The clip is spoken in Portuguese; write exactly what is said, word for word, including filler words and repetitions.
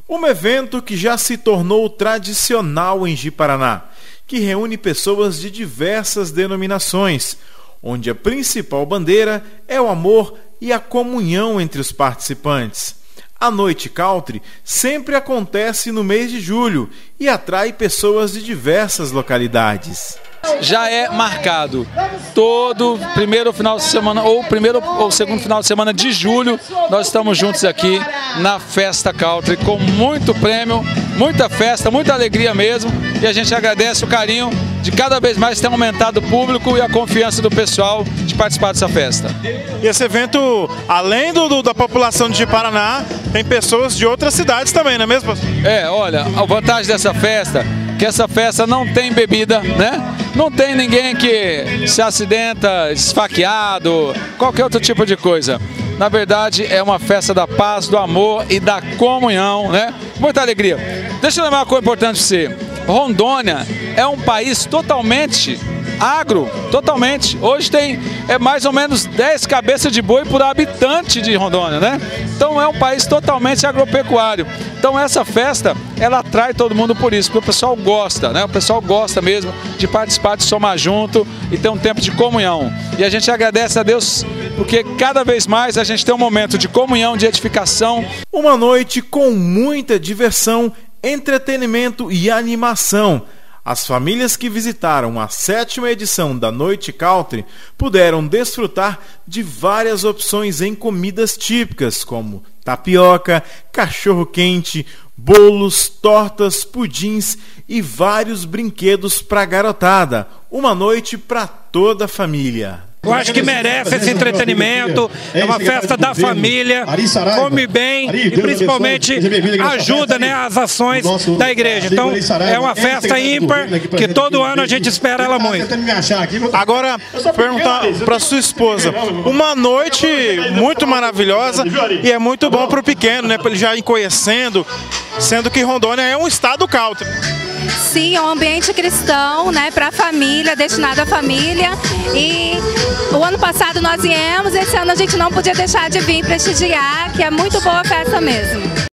Um evento que já se tornou tradicional em Ji-Paraná, que reúne pessoas de diversas denominações, onde a principal bandeira é o amor e a comunhão entre os participantes. A Noite Country sempre acontece no mês de julho e atrai pessoas de diversas localidades. Já é marcado todo primeiro final de semana ou primeiro ou segundo final de semana de julho, nós estamos juntos aqui na Festa Country com muito prêmio, muita festa, muita alegria mesmo, e a gente agradece o carinho de cada vez mais ter aumentado o público e a confiança do pessoal de participar dessa festa. E esse evento, além do, do, da população de Ji-Paraná, tem pessoas de outras cidades também, não é mesmo? É, olha, a vantagem dessa festa que essa festa não tem bebida, né? Não tem ninguém que se acidenta, esfaqueado, qualquer outro tipo de coisa. Na verdade, é uma festa da paz, do amor e da comunhão, né? Muita alegria. Deixa eu lembrar uma coisa importante para você. Rondônia é um país totalmente agro, totalmente. Hoje tem é mais ou menos dez cabeças de boi por habitante de Rondônia, né? Então é um país totalmente agropecuário. Então essa festa, ela atrai todo mundo por isso, porque o pessoal gosta, né? O pessoal gosta mesmo de participar, de somar junto e ter um tempo de comunhão. E a gente agradece a Deus porque cada vez mais a gente tem um momento de comunhão, de edificação. Uma noite com muita diversão, entretenimento e animação. As famílias que visitaram a sétima edição da Noite Country puderam desfrutar de várias opções em comidas típicas, como tapioca, cachorro-quente, bolos, tortas, pudins e vários brinquedos para a garotada. Uma noite para toda a família. Eu acho que merece esse entretenimento, é uma festa da família, come bem e principalmente ajuda, né, as ações da igreja. Então é uma festa ímpar que todo ano a gente espera ela muito. Agora, perguntar para sua esposa, uma noite muito maravilhosa e é muito bom para o pequeno, né, para ele já ir conhecendo, sendo que Rondônia é um estado country. Sim, é um ambiente cristão, né, para a família, destinado à família. E o ano passado nós viemos, esse ano a gente não podia deixar de vir prestigiar, que é muito boa a festa mesmo.